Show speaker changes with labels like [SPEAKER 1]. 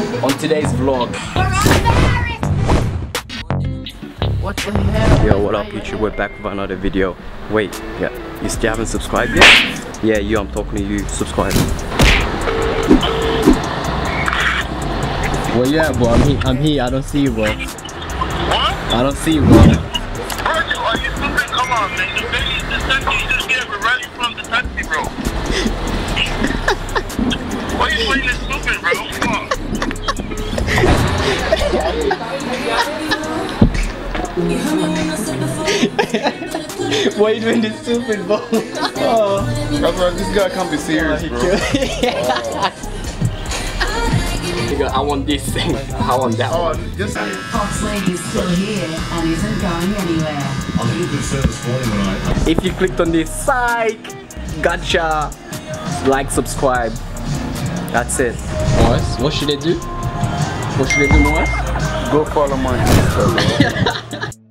[SPEAKER 1] on today's vlog.
[SPEAKER 2] What the hell?
[SPEAKER 1] Yo, what up YouTube? We're back with another video. Wait, yeah, you still haven't subscribed yet? Yeah, you, I'm talking to you, subscribe.
[SPEAKER 2] Where you at, bro? I'm here, I don't see you, bro.
[SPEAKER 3] What?
[SPEAKER 2] I don't see you, bro.
[SPEAKER 3] Are you stupid? Come on, man. The taxi you just gave me right in front of the taxi, bro. Why are you playing this stupid, bro? Come on.
[SPEAKER 2] Why are you doing this stupid, bro? Oh.
[SPEAKER 4] This guy can't be serious, bro.
[SPEAKER 1] Nigga, I want this thing. I want that one.
[SPEAKER 4] Just
[SPEAKER 5] Fox Lady's still here and isn't going anywhere.
[SPEAKER 1] If you clicked on this, psych! Gotcha! Like, subscribe. That's it.
[SPEAKER 2] Boys, what should they do? What should they do, boys?
[SPEAKER 4] go follow my Insta, bro.